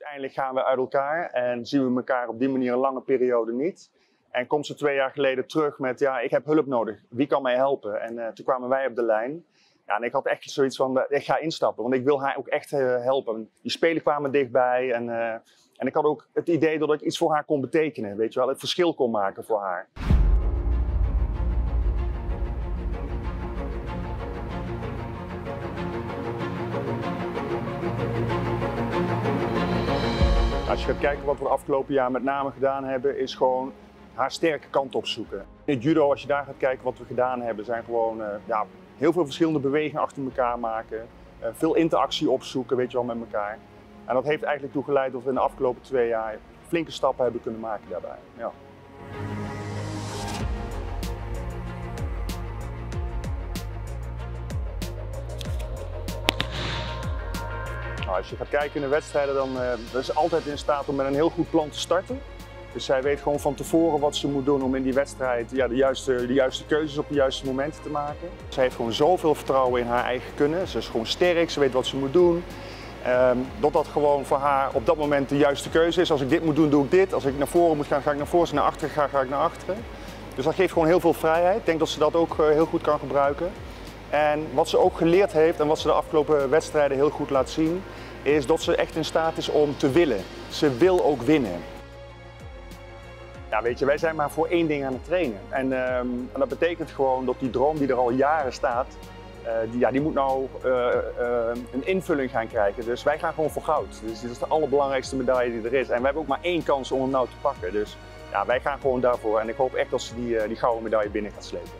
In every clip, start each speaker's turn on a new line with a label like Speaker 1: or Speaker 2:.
Speaker 1: Uiteindelijk gaan we uit elkaar en zien we elkaar op die manier een lange periode niet. En komt ze 2 jaar geleden terug met, ja, ik heb hulp nodig. Wie kan mij helpen? En toen kwamen wij op de lijn. Ja, en ik had echt zoiets van, ik ga instappen, want ik wil haar ook echt helpen. Die spelen kwamen dichtbij en ik had ook het idee dat ik iets voor haar kon betekenen. Weet je wel, het verschil kon maken voor haar. Als je gaat kijken wat we het afgelopen jaar met name gedaan hebben, is gewoon haar sterke kant opzoeken. In het judo, als je daar gaat kijken wat we gedaan hebben, zijn gewoon heel veel verschillende bewegingen achter elkaar maken. Veel interactie opzoeken, weet je wel, met elkaar. En dat heeft eigenlijk toe geleid dat we in de afgelopen 2 jaar flinke stappen hebben kunnen maken daarbij. Ja. Als je gaat kijken in de wedstrijden, dan is ze altijd in staat om met een heel goed plan te starten. Dus zij weet gewoon van tevoren wat ze moet doen om in die wedstrijd de juiste keuzes op de juiste momenten te maken. Ze heeft gewoon zoveel vertrouwen in haar eigen kunnen. Ze is gewoon sterk, ze weet wat ze moet doen. Dat gewoon voor haar op dat moment de juiste keuze is. Als ik dit moet doen, doe ik dit. Als ik naar voren moet gaan, ga ik naar voren. Als ik naar achteren ga, ga ik naar achteren. Dus dat geeft gewoon heel veel vrijheid. Ik denk dat ze dat ook heel goed kan gebruiken. En wat ze ook geleerd heeft en wat ze de afgelopen wedstrijden heel goed laat zien, is dat ze echt in staat is om te willen. Ze wil ook winnen. Ja, weet je, wij zijn maar voor één ding aan het trainen. En dat betekent gewoon dat die droom die er al jaren staat, die moet nou een invulling gaan krijgen. Dus wij gaan gewoon voor goud. Dus dit is de allerbelangrijkste medaille die er is. En we hebben ook maar 1 kans om hem nou te pakken. Dus ja, wij gaan gewoon daarvoor. En ik hoop echt dat ze die gouden medaille binnen gaat slepen.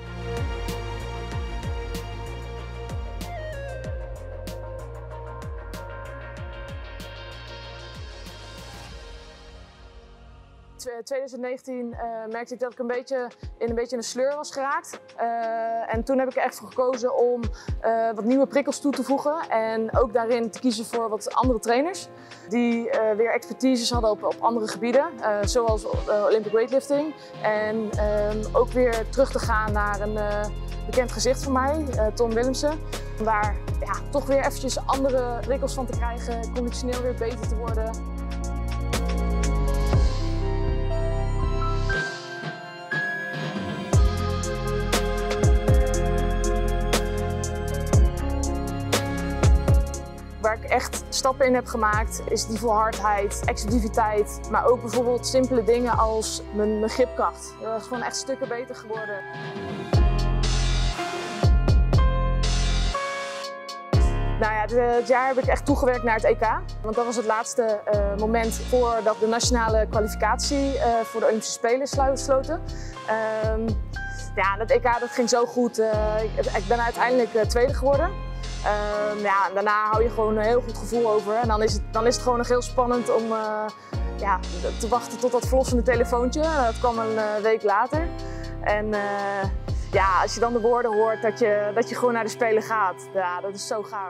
Speaker 2: In 2019 merkte ik dat ik een beetje in een sleur was geraakt. En toen heb ik er echt voor gekozen om wat nieuwe prikkels toe te voegen. En ook daarin te kiezen voor wat andere trainers. Die weer expertises hadden op andere gebieden. Zoals Olympic weightlifting. En ook weer terug te gaan naar een bekend gezicht van mij, Tom Willemsen. Om daar toch weer eventjes andere prikkels van te krijgen. Conditioneel weer beter te worden. Waar ik echt stappen in heb gemaakt is die volhardheid, explosiviteit, maar ook bijvoorbeeld simpele dingen als mijn gripkracht. Dat is gewoon echt stukken beter geworden. Nou ja, dit jaar heb ik echt toegewerkt naar het EK. Want dat was het laatste moment voordat de nationale kwalificatie voor de Olympische Spelen sloten. Dat EK dat ging zo goed. Ik ben uiteindelijk tweede geworden. En daarna hou je gewoon een heel goed gevoel over. En dan is het gewoon nog heel spannend om te wachten tot dat verlossende telefoontje. Dat kwam een week later. En als je dan de woorden hoort dat je gewoon naar de Spelen gaat, dat is zo gaaf.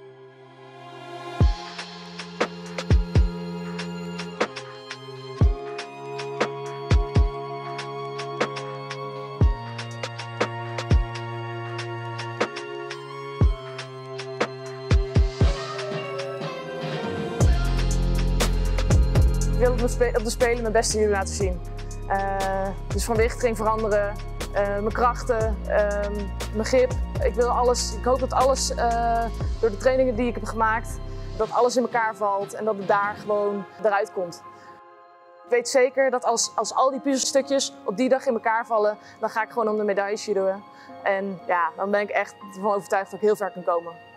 Speaker 2: Ik wil op de Spelen mijn beste judo laten zien. Dus van wicht ging veranderen, mijn krachten, mijn grip. Ik hoop dat alles door de trainingen die ik heb gemaakt, dat alles in elkaar valt en dat het daar gewoon eruit komt. Ik weet zeker dat als al die puzzelstukjes op die dag in elkaar vallen, dan ga ik gewoon om de medailles judoën. En dan ben ik echt van overtuigd dat ik heel ver kan komen.